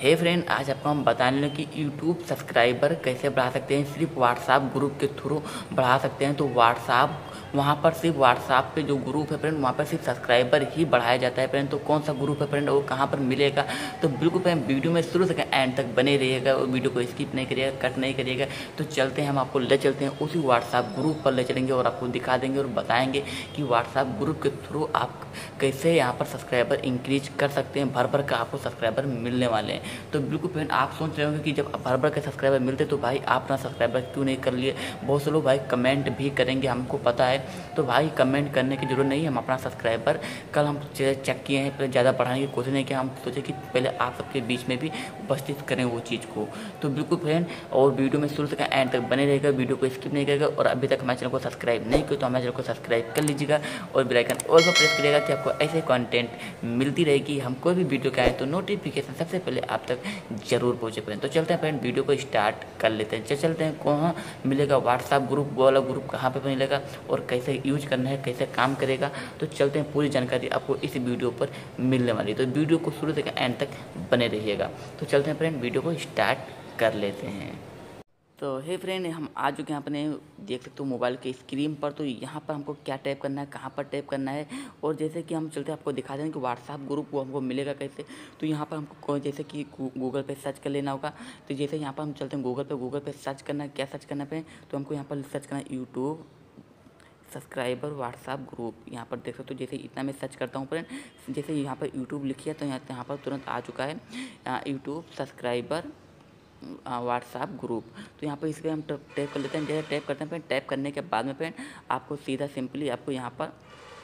हे friend, आज आपको हम बताने लगे कि यूट्यूब सब्सक्राइबर कैसे बढ़ा सकते हैं। सिर्फ व्हाट्सएप ग्रुप के थ्रू बढ़ा सकते हैं। तो व्हाट्सएप वहाँ पर सिर्फ व्हाट्सएप पे जो ग्रुप है फ्रेंड, वहाँ पर सिर्फ सब्सक्राइबर ही बढ़ाया जाता है फ्रेंड। तो कौन सा ग्रुप है फ्रेंड, वो कहाँ पर मिलेगा, तो बिल्कुल फ्रेंड वीडियो में शुरू से एंड तक बने रहिएगा और वीडियो को स्किप नहीं करिएगा, कट नहीं करिएगा। तो चलते हैं, हम आपको ले चलते हैं उसी व्हाट्सएप ग्रुप पर ले चलेंगे और आपको दिखा देंगे और बताएंगे कि व्हाट्सएप ग्रुप के थ्रू आप कैसे यहाँ पर सब्सक्राइबर इंक्रीज कर सकते हैं। भर भर का आपको सब्सक्राइबर मिलने वाले हैं। तो बिल्कुल फ्रेंड, आप सोच रहे होंगे कि जब भर भर के सब्सक्राइबर मिलते तो भाई आप अपना सब्सक्राइबर क्यों नहीं कर लिए। बहुत से लोग भाई कमेंट भी करेंगे, हमको पता है। तो भाई कमेंट करने की जरूरत नहीं है। हम अपना सब्सक्राइबर कल हम चेक किए हैं, पहले ज़्यादा बढ़ाने की कोशिश नहीं किया। हम सोचे कि पहले आप सबके बीच में भी उपस्थित करें वो चीज़ को। तो बिल्कुल फ्रेंड, और वीडियो में शुरू से एंड तक बने रहेगा, वीडियो को स्किप नहीं करेगा। और अभी तक हमारे चैनल को सब्सक्राइब नहीं किया तो हमारे चैनल को सब्सक्राइब कर लीजिएगा और बेल आइकन ऑल पर प्रेस करिएगा कि आपको ऐसे कंटेंट मिलती रहेगी। हम कोई भी वीडियो के आए तो नोटिफिकेशन सबसे पहले आप तक जरूर पहुंचे फ्रेंड। तो चलते हैं फ्रेंड, वीडियो को स्टार्ट कर लेते हैं। चलते हैं, कहाँ मिलेगा व्हाट्सएप ग्रुप, वो वाला ग्रुप कहाँ पे मिलेगा और कैसे यूज करना है, कैसे काम करेगा। तो चलते हैं, पूरी जानकारी आपको इस वीडियो पर मिलने वाली है। तो वीडियो को शुरू से एंड तक बने रहिएगा। तो चलते हैं फ्रेंड, वीडियो को स्टार्ट कर लेते हैं। तो हे फ्रेंड, हम आ चुके हैं अपने, देख सकते हो मोबाइल के स्क्रीन पर। तो यहाँ पर हमको क्या टाइप करना है, कहाँ पर टाइप करना है, और जैसे कि हम चलते हैं आपको दिखा देंगे कि व्हाट्सएप ग्रुप वो हमको मिलेगा कैसे। तो यहाँ पर हमको जैसे कि गूगल पे सर्च कर लेना होगा। तो जैसे यहाँ पर हम चलते हैं गूगल पे सर्च करना है, क्या सर्च करना है। तो हमको यहाँ पर सर्च करना है यूट्यूब सब्सक्राइबर व्हाट्सएप ग्रुप। यहाँ पर देख सकते हो, जैसे इतना मैं सर्च करता हूँ फ्रेंड, जैसे यहाँ पर यूट्यूब लिखिए तो यहाँ पर तुरंत आ चुका है यूट्यूब सब्सक्राइबर व्हाट्सएप ग्रुप। तो यहाँ पर इस पर हम टैप कर लेते हैं। जैसे टैप करते हैं फ्रेंड, टैप करने के बाद में फ्रेंड आपको सीधा सिंपली आपको यहाँ पर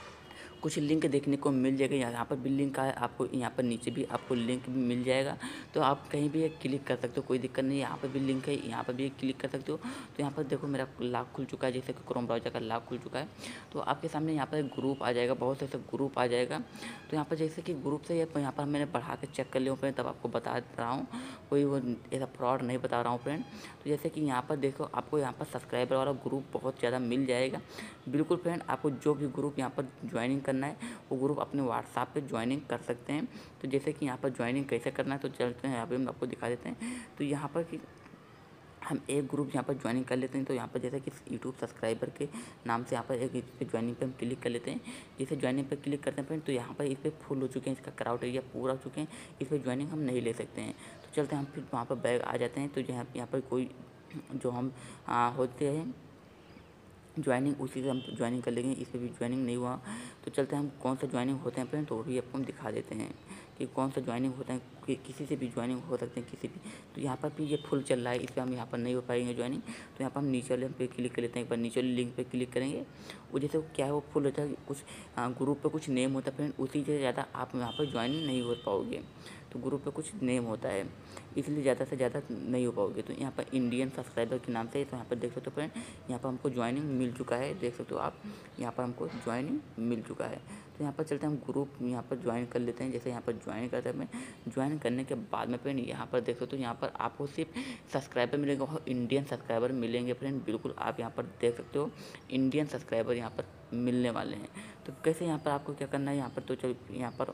कुछ लिंक देखने को मिल जाएगा। यहाँ पर भी लिंक है, आपको यहाँ पर नीचे भी आपको लिंक भी मिल जाएगा। तो आप कहीं भी क्लिक कर सकते हो, कोई दिक्कत नहीं है। यहाँ पर भी लिंक है, यहाँ पर भी क्लिक कर सकते हो। तो यहाँ पर देखो मेरा लॉक खुल चुका है, जैसे कि क्रोम ब्राउजर का लॉक खुल चुका है। तो आपके सामने यहाँ पर ग्रुप आ जाएगा, बहुत से ग्रुप आ जाएगा। तो यहाँ पर जैसे कि ग्रुप से यहाँ पर मैंने बढ़ा के चेक कर लिया फ्रेंड, तब आपको बता रहा हूँ, कोई वो ऐसा फ्रॉड नहीं बता रहा हूँ फ्रेंड। तो जैसे कि यहाँ पर देखो, आपको यहाँ पर सब्सक्राइबर वाला ग्रुप बहुत ज़्यादा मिल जाएगा। बिल्कुल फ्रेंड, आपको जो भी ग्रुप यहाँ पर ज्वाइनिंग करना है वो ग्रुप अपने व्हाट्सएप पे ज्वाइनिंग कर सकते हैं। तो जैसे कि यहाँ पर ज्वाइनिंग कैसे करना है, तो चलते हैं, अभी हम आपको दिखा देते हैं। तो यहाँ पर कि हम एक ग्रुप यहाँ पर ज्वाइनिंग कर लेते हैं। तो यहाँ पर जैसे कि यूट्यूब सब्सक्राइबर के नाम से यहाँ पर एक इस पर ज्वाइनिंग पर हम क्लिक कर लेते हैं। जैसे ज्वाइनिंग पर क्लिक करते हैं फ्रेंड, तो यहाँ पर इस पर फुल हो चुके हैं, इसका क्राउड एरिया पूरा हो चुके हैं, इस पर ज्वाइनिंग हम नहीं ले सकते हैं। तो चलते हैं, हम फिर वहाँ पर बैग आ जाते हैं। तो यहाँ पर कोई जो हम होते हैं ज्वाइनिंग, उसी से हम ज्वाइनिंग कर लेंगे। इस पर भी ज्वाइनिंग नहीं हुआ तो चलते हैं, हम कौन सा ज्वाइनिंग होते हैं फ्रेंड, तो वो भी आपको हम दिखा देते हैं कि कौन सा ज्वाइनिंग होता है। कि किसी से भी ज्वाइनिंग हो सकते हैं, किसी भी। तो यहाँ पर भी ये फुल चल रहा है, इस पर हम यहाँ पर नहीं हो पाएंगे ज्वाइनिंग। तो यहाँ पर हम नीचे वाले पे क्लिक कर लेते हैं, एक बार नीचे वाले लिंक पे क्लिक करेंगे। वो जैसे क्या है, वो फुल होता है, कुछ ग्रुप पे कुछ नेम होता है फ्रेंड, उसी से ज़्यादा आप यहाँ पर ज्वाइनिंग नहीं हो पाओगे। तो ग्रुप पे कुछ नेम होता है, इसलिए ज़्यादा से ज़्यादा नहीं हो पाओगे। तो यहाँ पर इंडियन सब्सक्राइबर के नाम से, तो यहाँ पर देख सकते हो फ्रेंड, यहाँ पर हमको ज्वाइनिंग मिल चुका है, देख सकते हो आप, यहाँ पर हमको ज्वाइनिंग मिल चुका है। तो यहाँ पर चलते हैं, हम ग्रुप यहाँ पर ज्वाइन कर लेते हैं। जैसे यहाँ पर ज्वाइन करते हैं, ज्वाइन करने के बाद में फ्रेंड यहाँ पर देख सकते हो, यहाँ पर आपको सिर्फ सब्सक्राइबर मिलेंगे और इंडियन सब्सक्राइबर मिलेंगे फ्रेंड। बिल्कुल आप यहाँ पर देख सकते हो, इंडियन सब्सक्राइबर यहाँ पर मिलने वाले हैं। तो कैसे यहाँ पर आपको क्या करना है, यहाँ पर तो चल यहाँ पर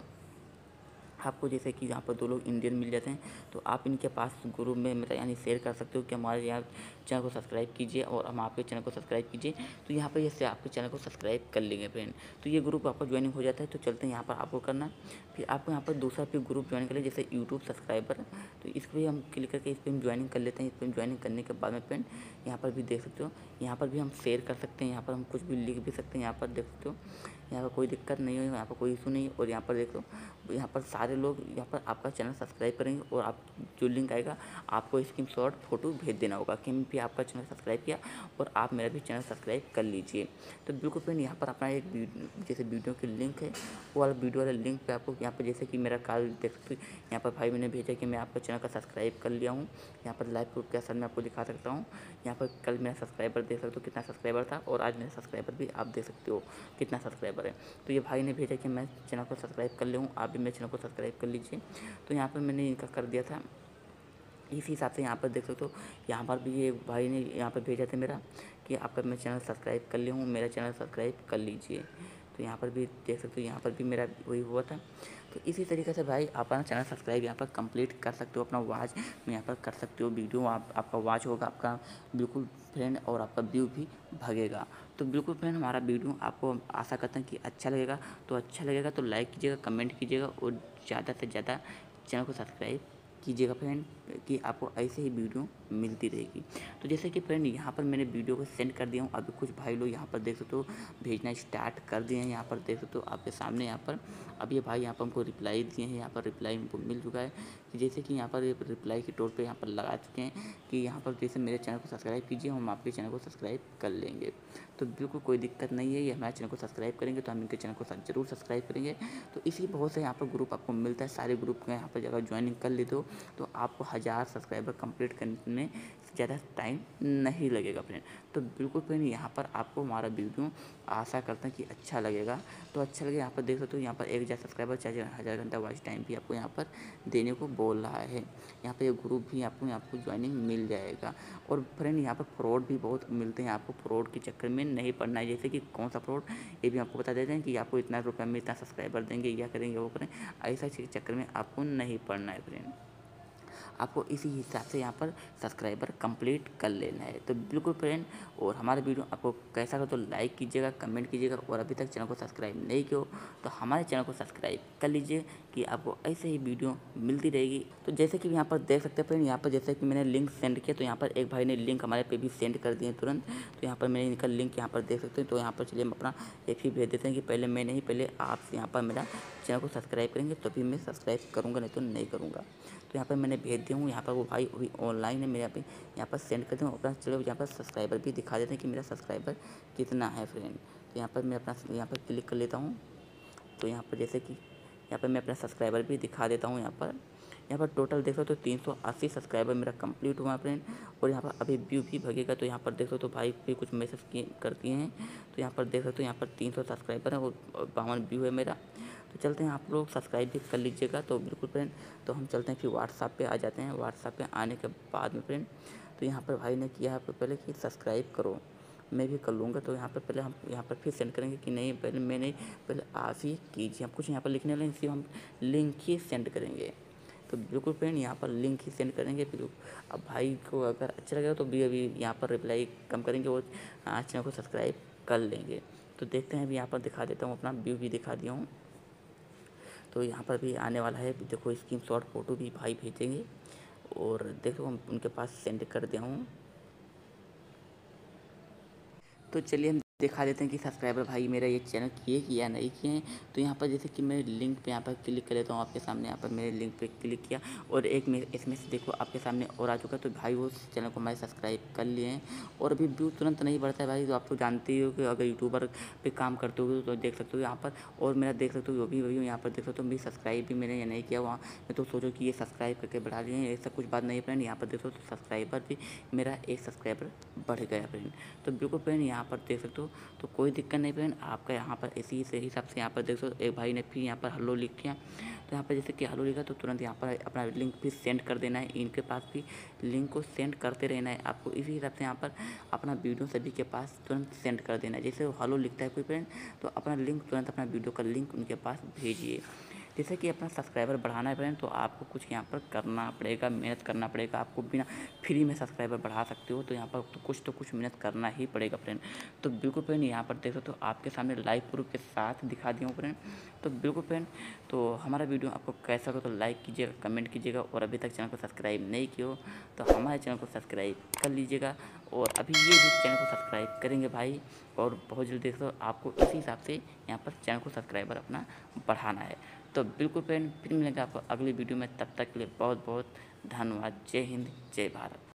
आपको जैसे कि यहाँ पर 2 लोग इंडियन मिल जाते हैं, तो आप इनके पास ग्रुप में मतलब यानी शेयर कर सकते हो कि हमारे यहाँ चैनल को सब्सक्राइब कीजिए और हम आपके चैनल को सब्सक्राइब कीजिए। तो यहाँ पर जैसे आपके चैनल को सब्सक्राइब कर लेंगे फ्रेंड, तो ये ग्रुप आपका ज्वाइनिंग हो जाता है। तो चलते हैं, यहाँ पर आपको करना, फिर आपको यहाँ पर दूसरा फिर ग्रुप ज्वाइन करें, जैसे यूट्यूब सब्सक्राइबर। तो इस पर हम क्लिक करके इस पर हम ज्वाइनिंग कर लेते हैं। इस पर ज्वाइनिंग करने के बाद में फ्रेंड यहाँ पर भी देख सकते हो, यहाँ पर भी हम शेयर कर सकते हैं, यहाँ पर हम कुछ भी लिख भी सकते हैं। यहाँ पर देख सकते हो, यहाँ पर कोई दिक्कत नहीं है, यहाँ पर कोई इशू नहीं है। और यहाँ पर देखो, यहाँ पर सारे लोग यहाँ पर आपका चैनल सब्सक्राइब करेंगे और आप जो लिंक आएगा आपको स्क्रीनशॉट फोटो भेज देना होगा कि मैं भी आपका चैनल सब्सक्राइब किया और आप मेरा भी चैनल सब्सक्राइब कर लीजिए। तो बिल्कुल फ्रेंड, यहाँ पर अपना एक जैसे वीडियो की लिंक है, वो वाला वीडियो वाला लिंक पे आपको यहाँ पर जैसे कि मेरा कल देख सकते हो, यहाँ पर भाई मैंने भेजा कि मैं आपका चैनल का सब्सक्राइब कर लिया हूँ। यहाँ पर लाइव प्रूफ के साथ मैं आपको दिखा सकता हूँ। यहाँ पर कल मेरा सब्सक्राइबर देख सकते हो कितना सब्सक्राइबर था, और आज मेरा सब्सक्राइबर भी आप देख सकते हो कितना सब्सक्राइबर है। तो ये भाई ने भेजा कि मैं चैनल को सब्सक्राइब कर लिया हूँ, आप भी मेरे चैनल को सब्सक्राइब कर लीजिए। तो यहाँ पर मैंने इनका कर दिया था, इसी हिसाब से यहाँ पर देख सकते हो, यहाँ पर भी ये भाई ने यहाँ पर भेजा था मेरा कि आपका मैं चैनल सब्सक्राइब कर लिया हूँ, मेरा चैनल सब्सक्राइब कर लीजिए। तो यहाँ पर भी देख सकते हो, यहाँ पर भी मेरा वही हुआ था। तो इसी तरीके से भाई आप अपना चैनल सब्सक्राइब यहाँ पर कंप्लीट कर सकते हो, अपना वॉच में यहाँ पर कर सकते हो, वीडियो आपका वॉच होगा आपका बिल्कुल फ्रेंड, और आपका व्यू भी भागेगा। तो बिल्कुल फ्रेंड हमारा वीडियो आपको आशा करते हैं कि अच्छा लगेगा तो लाइक कीजिएगा, कमेंट कीजिएगा और ज़्यादा से ज़्यादा चैनल को सब्सक्राइब कीजिएगा फ्रेंड, कि आपको ऐसे ही वीडियो मिलती रहेगी। तो जैसे कि फ्रेंड यहाँ पर मैंने वीडियो को सेंड कर दिया हूँ, अभी कुछ भाई लोग यहाँ पर देख सकते हो भेजना स्टार्ट कर दिए हैं। यहाँ पर देख सकते हो आपके सामने यहाँ पर अब ये भाई यहाँ पर हमको रिप्लाई दिए हैं, यहाँ पर रिप्लाई हमको मिल चुका है कि जैसे कि यहाँ पर रिप्लाई के तौर पे यहाँ पर लगा चुके हैं कि यहाँ पर जैसे मेरे चैनल को सब्सक्राइब कीजिए, हम आपके चैनल को सब्सक्राइब कर लेंगे। तो बिल्कुल कोई दिक्कत नहीं है, ये हमारे चैनल को सब्सक्राइब करेंगे तो हम इनके चैनल को ज़रूर सब्सक्राइब करेंगे। तो इसी बहुत से यहाँ पर ग्रुप आपको मिलता है, सारे ग्रुप का यहाँ पर अगर ज्वाइनिंग कर लेते हो तो आपको 1000 सब्सक्राइबर कंप्लीट करने में ज़्यादा टाइम नहीं लगेगा फ्रेंड। तो बिल्कुल फ्रेंड यहाँ पर आपको हमारा वीडियो आशा करते हैं कि अच्छा लगेगा। तो अच्छा लगे यहाँ पर देख सकते हो, यहाँ पर 1000 सब्सक्राइबर 4000 घंटा वॉच टाइम भी आपको यहाँ पर देने को बोल रहा है। यहाँ पर ये ग्रुप भी आपको ज्वाइनिंग मिल जाएगा। और फ्रेंड यहाँ पर फ्रॉड भी बहुत मिलते हैं, आपको फ्रॉड के चक्कर में नहीं पड़ना है। जैसे कि कौन सा फ्रॉड, ये भी आपको बता देते हैं कि आपको इतना रुपये में इतना सब्सक्राइबर देंगे, या करेंगे वो करें, ऐसा चक्कर में आपको नहीं पड़ना है फ्रेंड। आपको इसी हिसाब से यहाँ पर सब्सक्राइबर कंप्लीट कर लेना है। तो बिल्कुल फ्रेंड, और हमारा वीडियो आपको कैसा लगा तो लाइक कीजिएगा, कमेंट कीजिएगा, और अभी तक चैनल को सब्सक्राइब नहीं किया हो तो हमारे चैनल को सब्सक्राइब कर लीजिए कि आपको ऐसे ही वीडियो मिलती रहेगी। तो जैसे कि यहाँ पर देख सकते हैं फ्रेंड, यहाँ पर जैसे कि मैंने लिंक सेंड किया तो यहाँ पर एक भाई ने लिंक हमारे पे भी सेंड कर दिए तुरंत। तो यहाँ पर मैंने इनका लिंक यहाँ पर देख सकते हैं। तो यहाँ पर चलिए हम अपना एक ही भेज देते हैं कि पहले आप यहाँ पर मेरा चैनल को सब्सक्राइब करेंगे तभी मैं सब्सक्राइब करूँगा, नहीं तो नहीं करूँगा। तो यहाँ पर मैंने भेज दिया हूँ, यहाँ पर वो भाई अभी ऑनलाइन है, मेरे यहाँ पर सेंड कर दूँ अपना। चलो यहाँ पर सब्सक्राइबर भी दिखा देते हैं कि मेरा सब्सक्राइबर कितना है फ्रेंड। तो यहाँ पर मैं अपना यहाँ पर क्लिक कर लेता हूँ। तो यहाँ पर जैसे कि यहाँ पर मैं अपना सब्सक्राइबर भी दिखा देता हूँ। यहाँ पर टोटल देख सकते हो तो 380 सब्सक्राइबर मेरा कंप्लीट हुआ फ्रेंड। और यहाँ पर अभी व्यू भी भगेगा। तो यहाँ पर देख सकते हो भाई भी कुछ मैसेज कर दिए हैं। तो यहाँ पर देख सकते हो यहाँ पर 300 सब्सक्राइबर है और 52 व्यू है मेरा। तो चलते हैं, आप लोग सब्सक्राइब भी कर लीजिएगा। तो बिल्कुल फ्रेंड, तो हम चलते हैं फिर व्हाट्सएप पे आ जाते हैं। व्हाट्सएप पे आने के बाद में फ्रेंड, तो यहाँ पर भाई ने किया है पहले कि सब्सक्राइब करो, मैं भी कर लूँगा। तो यहाँ पर पहले हम यहाँ पर फिर सेंड करेंगे कि नहीं पहले मैं नहीं, पहले आप ही कीजिए। हम कुछ यहाँ पर लिखने वाले सिर्फ हम लिंक ही सेंड करेंगे। तो बिल्कुल फ्रेंड यहाँ पर लिंक ही सेंड करेंगे। फिर अब भाई को अगर अच्छा लगेगा तो भी अभी यहाँ पर रिप्लाई कम करेंगे और चैनल को सब्सक्राइब कर लेंगे। तो देखते हैं, अभी यहाँ पर दिखा देता हूँ, अपना व्यू भी दिखा दिया हूँ। तो यहाँ पर भी आने वाला है, देखो स्क्रीनशॉट फ़ोटो भी भाई भेजेंगे और देखो हम उनके पास सेंड कर दिया हूँ। तो चलिए हम दिखा देते हैं कि सब्सक्राइबर भाई मेरा ये चैनल किए कि या नहीं किए हैं। तो यहाँ पर जैसे कि मैं लिंक पे यहाँ पर क्लिक कर लेता हूँ आपके सामने। यहाँ पर मैंने लिंक पे क्लिक किया और एक में इसमें से देखो आपके सामने और आ चुका है। तो भाई वो चैनल को हमारे सब्सक्राइब कर लिए हैं। और अभी व्यू तुरंत नहीं बढ़ता है भाई, तो आप तो जानते ही हो कि अगर यूट्यूबर पे काम करते हो तो देख सकते हो यहाँ पर। और मेरा देख सकते हो वही यहाँ पर देख सकते हो, मेरी सब्सक्राइब भी मैंने ये नहीं किया वहाँ। मैं तो सोचो कि ये सब्सक्राइब करके बढ़ा लिए हैं, ऐसा कुछ बात नहीं है फ्रेंड। यहाँ पर देखो तो सब्सक्राइबर भी मेरा एक सब्सक्राइबर बढ़ गया फ्रेंड। तो बिल्कुल फ्रेंड यहाँ पर देख सकते हो, तो कोई दिक्कत नहीं फ्रेंड आपका। यहाँ पर इसी से हिसाब से यहाँ पर देख सकते हो, एक भाई ने फिर यहाँ पर हेलो लिख किया। तो यहाँ पर जैसे कि हेलो लिखा तो तुरंत यहाँ पर अपना लिंक भी सेंड कर देना है। इनके पास भी लिंक को सेंड करते रहना है आपको। इसी हिसाब से यहाँ पर अपना वीडियो सभी के पास तुरंत सेंड कर देना है। जैसे हेलो लिखता है कोई फ्रेंड, तो अपना लिंक तुरंत अपना वीडियो का लिंक उनके पास भेजिए। जैसे कि अपना सब्सक्राइबर बढ़ाना है फ्रेंड, तो आपको कुछ यहाँ पर करना पड़ेगा, मेहनत करना पड़ेगा। आपको बिना फ्री में सब्सक्राइबर बढ़ा सकते हो, तो यहाँ पर तो कुछ मेहनत करना ही पड़ेगा फ्रेंड। तो बिल्कुल फ्रेंड यहाँ पर देखो तो आपके सामने लाइव प्रूफ के साथ दिखा दिया हूँ फ्रेंड। तो बिल्कुल फ्रेंड, तो हमारा वीडियो आपको कैसा लगा तो लाइक कीजिएगा, कमेंट कीजिएगा, और अभी तक चैनल को सब्सक्राइब नहीं किया हो तो हमारे चैनल को सब्सक्राइब कर लीजिएगा। और अभी ये भी चैनल को सब्सक्राइब करेंगे भाई, और बहुत जल्दी देखो आपको इसी हिसाब से यहाँ पर चैनल को सब्सक्राइबर अपना बढ़ाना है। तो बिल्कुल फ्रेंड, फिर मिलेंगे आपको अगली वीडियो में, तब तक के लिए बहुत बहुत धन्यवाद। जय हिंद, जय भारत।